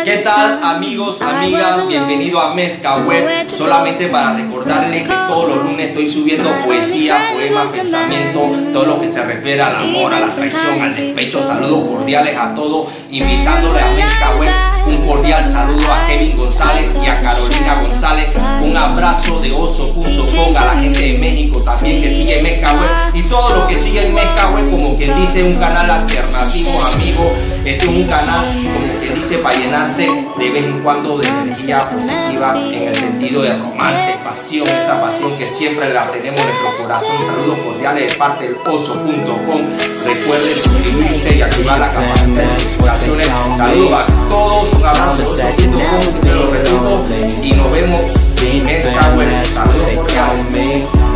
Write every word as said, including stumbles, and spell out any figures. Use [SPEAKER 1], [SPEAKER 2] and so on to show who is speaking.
[SPEAKER 1] ¿Qué tal, amigos, amigas? Bienvenido a Mezcla Web. Solamente para recordarles que todos los lunes estoy subiendo poesía, poemas, pensamiento, todo lo que se refiere al amor, a la traición, al despecho. Saludos cordiales a todos, invitándole a Mezcla Web. Un cordial saludo a Kevin González y a Carolina González. Un abrazo de oso punto com a la gente de México también que sigue Mezcla Web y todos los que siguen Mezcla Web, como quien dice, un canal alternativo, amigo. Este es un canal, como se dice, para llenarse de vez en cuando de energía positiva en el sentido de romance, pasión, esa pasión que siempre la tenemos en nuestro corazón. Saludos cordiales de parte del oso punto com. Recuerden suscribirse y activar la campanita de notificaciones. Saludos a todos, un abrazo, oso punto com, siempre lo repito, y nos vemos en Mezcla Web. Saludos cordiales.